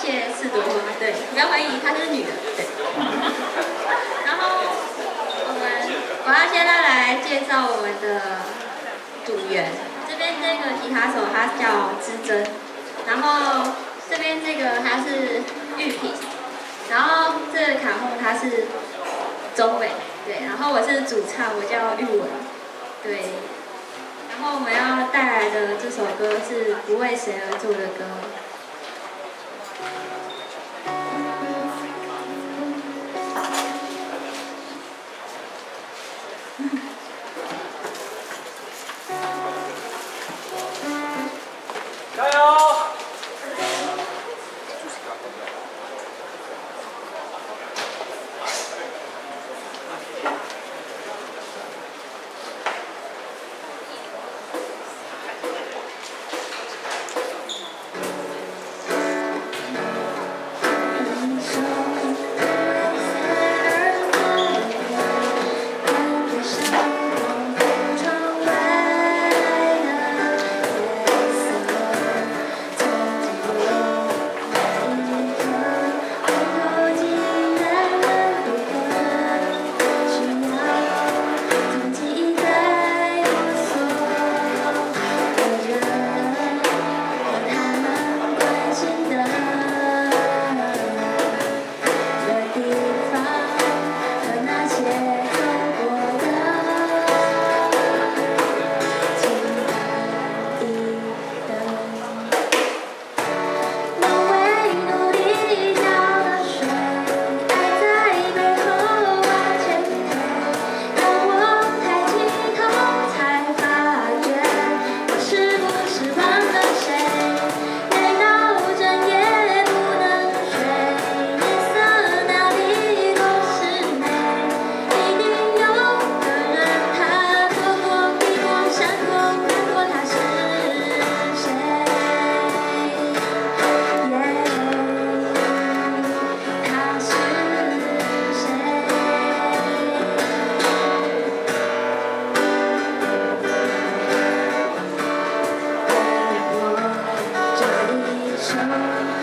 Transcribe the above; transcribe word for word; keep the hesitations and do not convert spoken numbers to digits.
谢四朵花，对，不要怀疑她是女的，对。然后我们我要现在来介绍我们的组员，这边这个吉他手他叫知真，然后这边这个他是玉萍，然后这个卡后他是周伟，对，然后我是主唱，我叫玉文，对。然后我们要带来的这首歌是不为谁而作的歌。 加油！ 手。